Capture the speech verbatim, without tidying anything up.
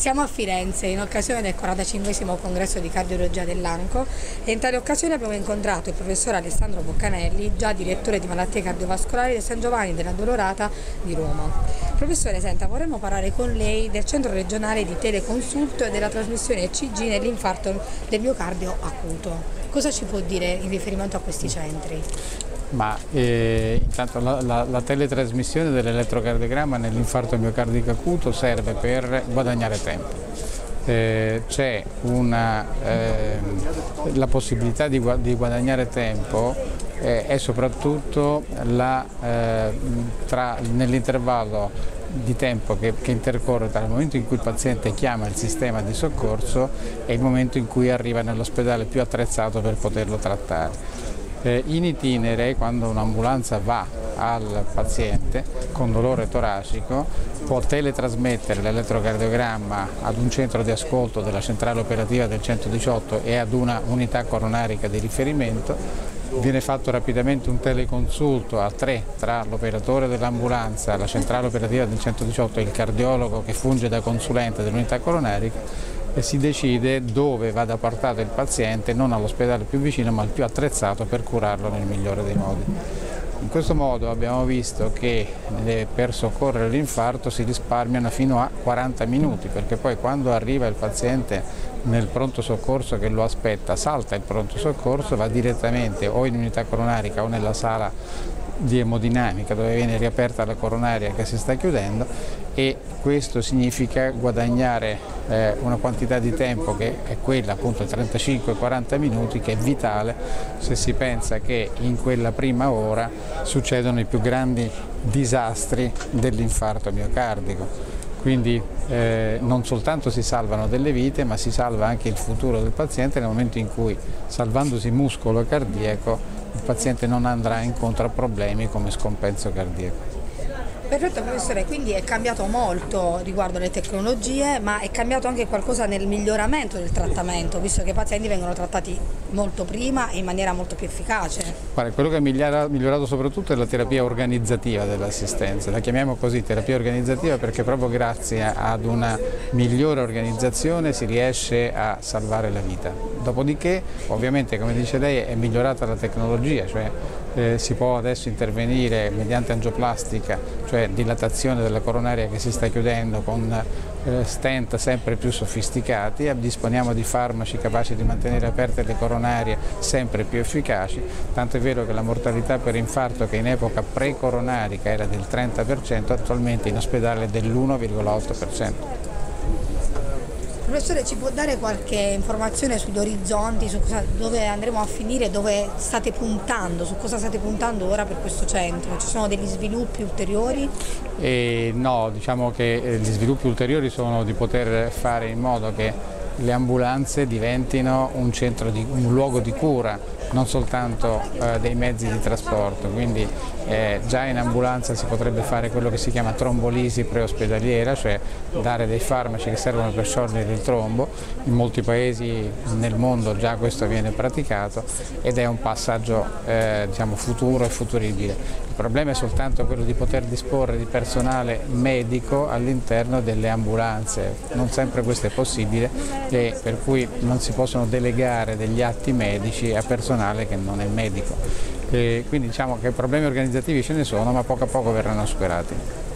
Siamo a Firenze in occasione del quarantacinquesimo congresso di cardiologia dell'Anco e in tale occasione abbiamo incontrato il professor Alessandro Boccanelli, già direttore di malattie cardiovascolari del San Giovanni della Dolorata di Roma. Professore, senta, vorremmo parlare con lei del centro regionale di teleconsulto e della trasmissione E C G nell'infarto del miocardio acuto. Cosa ci può dire in riferimento a questi centri? Ma eh, intanto la, la, la teletrasmissione dell'elettrocardiogramma nell'infarto miocardico acuto serve per guadagnare tempo. Eh, c'è una, eh, la possibilità di, di guadagnare tempo eh, è soprattutto eh, nell'intervallo di tempo che, che intercorre tra il momento in cui il paziente chiama il sistema di soccorso e il momento in cui arriva nell'ospedale più attrezzato per poterlo trattare. Eh, in itinere, quando un'ambulanza va al paziente con dolore toracico, può teletrasmettere l'elettrocardiogramma ad un centro di ascolto della centrale operativa del centodiciotto e ad una unità coronarica di riferimento. Viene fatto rapidamente un teleconsulto a tre tra l'operatore dell'ambulanza, la centrale operativa del centodiciotto e il cardiologo che funge da consulente dell'unità coronarica, e si decide dove vada portato il paziente, non all'ospedale più vicino ma al più attrezzato per curarlo nel migliore dei modi. In questo modo abbiamo visto che per soccorrere l'infarto si risparmiano fino a quaranta minuti, perché poi quando arriva il paziente nel pronto soccorso che lo aspetta, salta il pronto soccorso, va direttamente o in unità coronarica o nella sala di emodinamica dove viene riaperta la coronaria che si sta chiudendo, e questo significa guadagnare eh, una quantità di tempo che è quella appunto trentacinque quaranta minuti, che è vitale se si pensa che in quella prima ora succedono i più grandi disastri dell'infarto miocardico. Quindi eh, non soltanto si salvano delle vite, ma si salva anche il futuro del paziente nel momento in cui, salvandosi muscolo cardiaco, il paziente non andrà incontro a problemi come scompenso cardiaco. Perfetto professore, quindi è cambiato molto riguardo alle tecnologie, ma è cambiato anche qualcosa nel miglioramento del trattamento, visto che i pazienti vengono trattati molto prima e in maniera molto più efficace. Guarda, quello che è migliorato soprattutto è la terapia organizzativa dell'assistenza, la chiamiamo così terapia organizzativa perché proprio grazie ad una migliore organizzazione si riesce a salvare la vita. Dopodiché, ovviamente, come dice lei, è migliorata la tecnologia, cioè eh, si può adesso intervenire mediante angioplastica, cioè dilatazione della coronaria che si sta chiudendo con eh, stent sempre più sofisticati, e disponiamo di farmaci capaci di mantenere aperte le coronarie sempre più efficaci, tanto è vero che la mortalità per infarto, che in epoca pre-coronarica era del trenta per cento, attualmente in ospedale è dell'uno virgola otto per cento. Professore, ci può dare qualche informazione sugli orizzonti, su cosa, dove andremo a finire, dove state puntando, su cosa state puntando ora per questo centro? Ci sono degli sviluppi ulteriori? E no, diciamo che gli sviluppi ulteriori sono di poter fare in modo che le ambulanze diventino un centro di, un luogo di cura, non soltanto eh, dei mezzi di trasporto, quindi eh, già in ambulanza si potrebbe fare quello che si chiama trombolisi preospedaliera, cioè dare dei farmaci che servono per sciogliere il trombo. In molti paesi nel mondo già questo viene praticato ed è un passaggio eh, diciamo futuro e futuribile. Il problema è soltanto quello di poter disporre di personale medico all'interno delle ambulanze, non sempre questo è possibile, e per cui non si possono delegare degli atti medici a personale che non è medico. E quindi diciamo che problemi organizzativi ce ne sono, ma poco a poco verranno superati.